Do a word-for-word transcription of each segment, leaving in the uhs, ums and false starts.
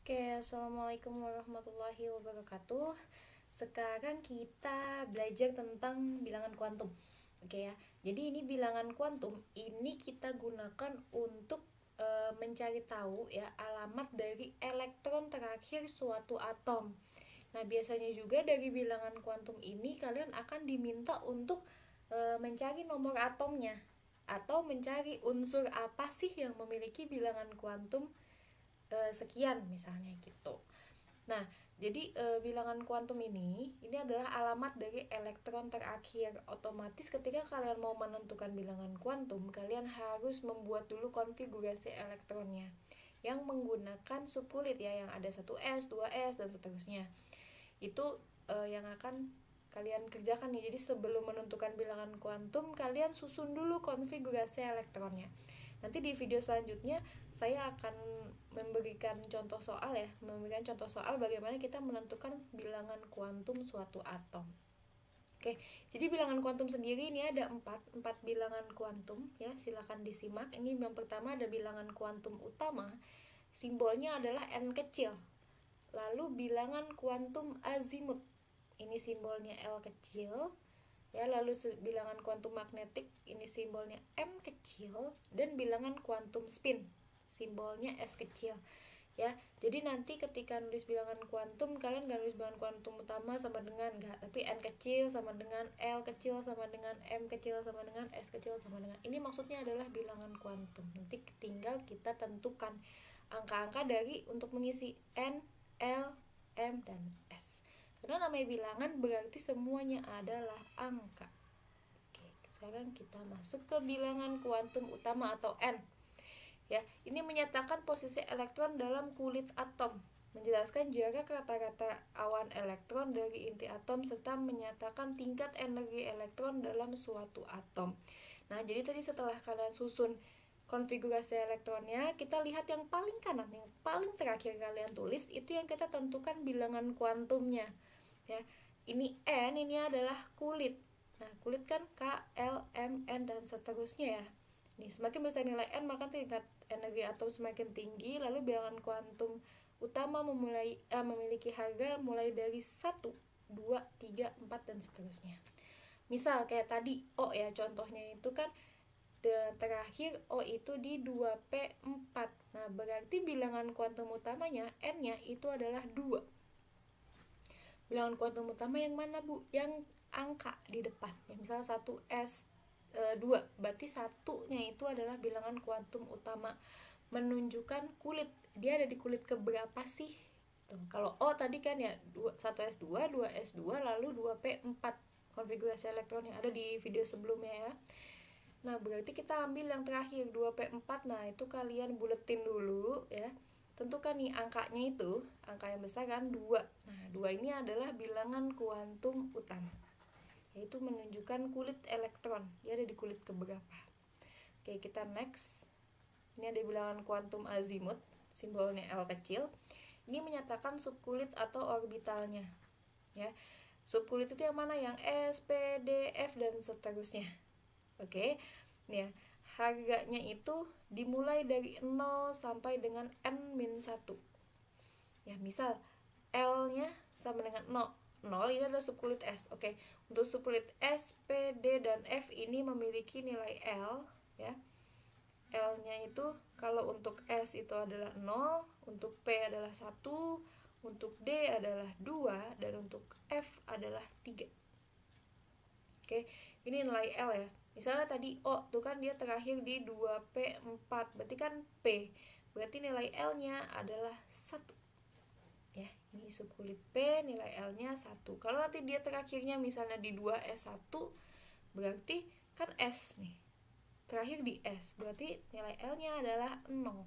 Oke, assalamualaikum warahmatullahi wabarakatuh. Sekarang kita belajar tentang bilangan kuantum. Oke ya, jadi ini bilangan kuantum ini kita gunakan untuk e, mencari tahu ya alamat dari elektron terakhir suatu atom. Nah, biasanya juga dari bilangan kuantum ini kalian akan diminta untuk e, mencari nomor atomnya atau mencari unsur apa sih yang memiliki bilangan kuantum sekian misalnya gitu. Nah, jadi e, bilangan kuantum ini ini adalah alamat dari elektron terakhir. Otomatis ketika kalian mau menentukan bilangan kuantum, kalian harus membuat dulu konfigurasi elektronnya yang menggunakan subkulit ya, yang ada satu S, dua S dan seterusnya. Itu e, yang akan kalian kerjakan nih. Jadi sebelum menentukan bilangan kuantum, kalian susun dulu konfigurasi elektronnya. Nanti di video selanjutnya saya akan memberikan contoh soal ya, memberikan contoh soal bagaimana kita menentukan bilangan kuantum suatu atom. Oke, jadi bilangan kuantum sendiri ini ada empat, empat bilangan kuantum ya, silakan disimak. Ini yang pertama ada bilangan kuantum utama, simbolnya adalah N kecil. Lalu bilangan kuantum azimut, ini simbolnya L kecil. Ya, lalu bilangan kuantum magnetik ini simbolnya M kecil, dan bilangan kuantum spin simbolnya S kecil. Ya, jadi nanti ketika nulis bilangan kuantum, kalian gak nulis bilangan kuantum utama sama dengan enggak, tapi N kecil sama dengan L kecil sama dengan M kecil sama dengan S kecil sama dengan. Ini maksudnya adalah bilangan kuantum. Nanti tinggal kita tentukan angka-angka dari untuk mengisi N, L, M, dan S. Karena namanya bilangan berarti semuanya adalah angka. Oke, sekarang kita masuk ke bilangan kuantum utama atau N. Ya, ini menyatakan posisi elektron dalam kulit atom, menjelaskan jarak rata-rata awan elektron dari inti atom, serta menyatakan tingkat energi elektron dalam suatu atom. Nah, jadi tadi setelah kalian susun konfigurasi elektronnya, kita lihat yang paling kanan, yang paling terakhir kalian tulis, itu yang kita tentukan bilangan kuantumnya. Ya, ini N ini adalah kulit. Nah, kulit kan K, L, M, N dan seterusnya ya. Nih, semakin besar nilai N maka tingkat energi atom semakin tinggi. Lalu bilangan kuantum utama memulai eh, memiliki harga mulai dari satu, dua, tiga, empat dan seterusnya. Misal kayak tadi O ya, contohnya itu kan dan terakhir O itu di dua P empat. Nah, berarti bilangan kuantum utamanya N-nya itu adalah dua. Bilangan kuantum utama yang mana, Bu? Yang angka di depan. Ya, misalnya satu S dua, berarti satunya itu adalah bilangan kuantum utama, menunjukkan kulit. Dia ada di kulit keberapa sih? Tuh, kalau O tadi kan ya satu S dua, dua S dua, lalu dua P empat. Konfigurasi elektron yang ada di video sebelumnya ya. Nah, berarti kita ambil yang terakhir dua P empat. Nah, itu kalian buletin dulu ya. Tentukan nih angkanya itu, angka yang besar kan dua. Nah, dua ini adalah bilangan kuantum utama, yaitu menunjukkan kulit elektron. Dia ada di kulit keberapa. Oke, kita next. Ini ada bilangan kuantum azimut, simbolnya L kecil. Ini menyatakan subkulit atau orbitalnya. Ya. Subkulit itu yang mana? Yang S, P, D, F dan seterusnya. Oke. Ya. Harganya itu dimulai dari nol sampai dengan N minus satu. Ya, misal L-nya sama dengan nol. nol ini adalah subkulit S. Oke, untuk subkulit S, P, D dan F ini memiliki nilai L ya. L-nya itu kalau untuk S itu adalah nol, untuk P adalah satu, untuk D adalah dua dan untuk F adalah tiga. Oke, ini nilai L ya. Misalnya tadi O tuh kan dia terakhir di dua P empat, berarti kan P. Berarti nilai L-nya adalah satu. Ya, ini subkulit P, nilai L-nya satu. Kalau nanti dia terakhirnya misalnya di dua S satu, berarti kan S nih. Terakhir di S, berarti nilai L-nya adalah nol.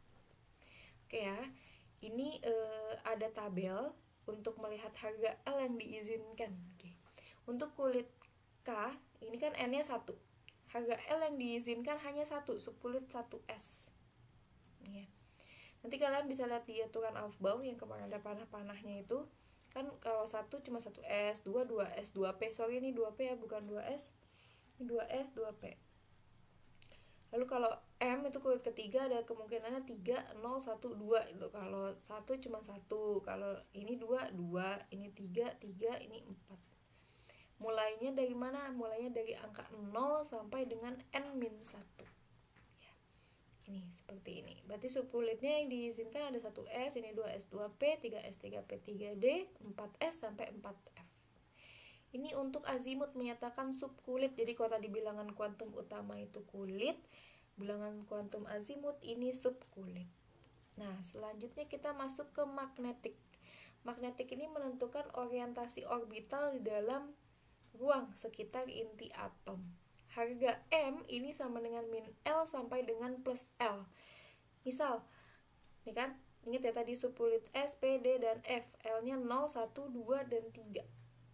Oke ya. Ini eh, ada tabel untuk melihat harga L yang diizinkan. Oke. Untuk kulit K, ini kan N-nya satu. Harga L yang diizinkan hanya satu, subkulit satu S. Ya. Nanti kalian bisa lihat di aturan Aufbau yang kemarin ada panah-panahnya itu. Kan kalau satu cuma satu S, dua, dua S, dua P. Sorry ini dua P ya, bukan dua S. Ini dua S, dua P. Lalu kalau M itu kulit ketiga ada kemungkinannya tiga, nol, satu, dua itu. Kalau satu cuma satu, kalau ini dua, dua, ini tiga, tiga, ini empat. Mulainya dari mana? Mulainya dari angka nol sampai dengan N minus satu. Ya. Ini seperti ini. Berarti subkulitnya yang diizinkan ada satu S, ini dua S dua P, tiga S tiga P tiga D, empat S sampai empat F. Ini untuk azimut menyatakan subkulit. Jadi kalau tadi bilangan kuantum utama itu kulit, bilangan kuantum azimut ini subkulit. Nah, selanjutnya kita masuk ke magnetik. Magnetik ini menentukan orientasi orbital di dalam ruang sekitar inti atom. Harga M ini sama dengan min L sampai dengan plus L. Misal, ini kan, ingat ya tadi subkulit S, P, D, dan F. L-nya nol, satu, dua, dan tiga.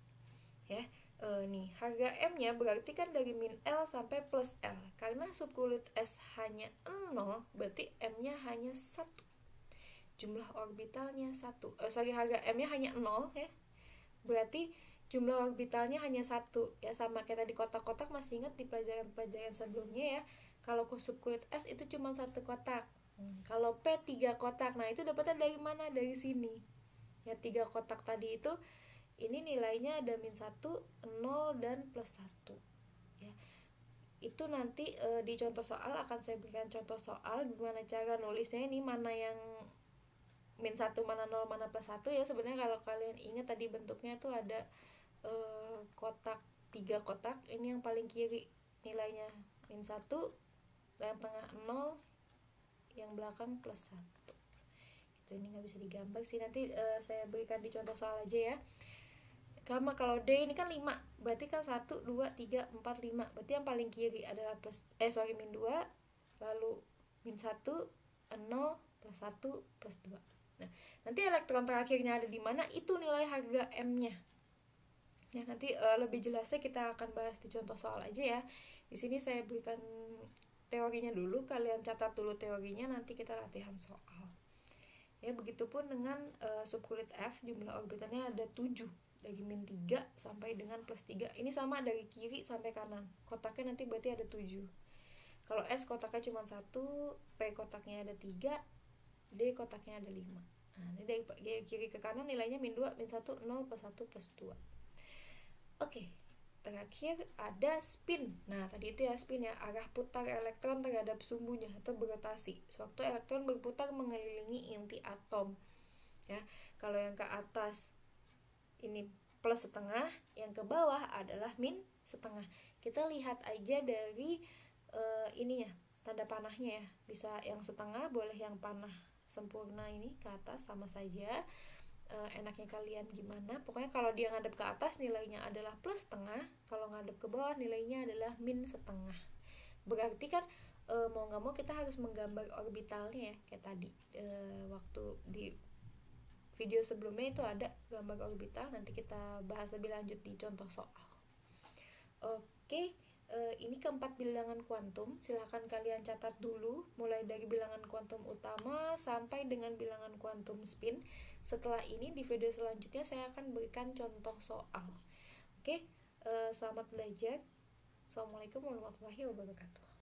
Ya, e, nih harga M-nya berarti kan dari min L sampai plus L. Karena subkulit S hanya nol, berarti M-nya hanya satu. Jumlah orbitalnya satu. Eh, sorry, harga M-nya hanya nol ya. Berarti jumlah orbitalnya hanya satu. Ya, sama kayak tadi kotak-kotak, masih ingat di pelajaran-pelajaran sebelumnya ya. Kalau subkulit S itu cuma satu kotak. Hmm, kalau P tiga kotak. Nah, itu dapatnya dari mana? Dari sini. Ya, tiga kotak tadi itu ini nilainya ada min satu, nol, dan plus satu ya. Itu nanti e, di contoh soal akan saya berikan contoh soal gimana cara nulisnya, ini mana yang min satu, mana nol, mana plus satu ya. Sebenarnya kalau kalian ingat tadi bentuknya itu ada e, kotak, tiga kotak. Ini yang paling kiri nilainya min satu, yang tengah nol, yang belakang plus satu. Itu ini nggak bisa digambar sih, nanti e, saya berikan di contoh soal aja ya. Sama kalau D ini kan lima, berarti kan satu, dua, tiga, empat, lima. Berarti yang paling kiri adalah plus, eh sorry min dua, lalu min satu, nol, plus satu, plus dua. Nah, nanti elektron terakhirnya ada di mana, itu nilai harga M-nya. Ya, nanti uh, lebih jelasnya kita akan bahas di contoh soal aja ya. Di sini saya berikan teorinya dulu, kalian catat dulu teorinya, nanti kita latihan soal. Ya, begitupun dengan uh, subkulit F, jumlah orbitalnya ada tujuh. Dari min tiga sampai dengan plus tiga. Ini sama dari kiri sampai kanan. Kotaknya nanti berarti ada tujuh. Kalau S kotaknya cuma satu, P kotaknya ada tiga, D kotaknya ada lima. Nah, ini dari kiri ke kanan nilainya min dua, min satu, nol, plus satu, plus dua. Oke, terakhir ada spin. Nah, tadi itu ya spin ya, arah putar elektron terhadap sumbunya atau berotasi. Sewaktu elektron berputar mengelilingi inti atom. Ya, kalau yang ke atas ini plus setengah, yang ke bawah adalah min setengah. Kita lihat aja dari uh, ininya, tanda panahnya ya. Bisa yang setengah, boleh yang panah sempurna ini ke atas, sama saja. Uh, enaknya kalian gimana. Pokoknya kalau dia ngadep ke atas nilainya adalah plus setengah, kalau ngadep ke bawah nilainya adalah min setengah. Berarti kan uh, mau nggak mau kita harus menggambar orbitalnya ya, kayak tadi uh, waktu di video sebelumnya itu ada gambar orbital, nanti kita bahas lebih lanjut di contoh soal. Oke, eh, ini keempat bilangan kuantum. Silahkan kalian catat dulu, mulai dari bilangan kuantum utama sampai dengan bilangan kuantum spin. Setelah ini di video selanjutnya saya akan berikan contoh soal. Oke, eh, selamat belajar. Assalamualaikum warahmatullahi wabarakatuh.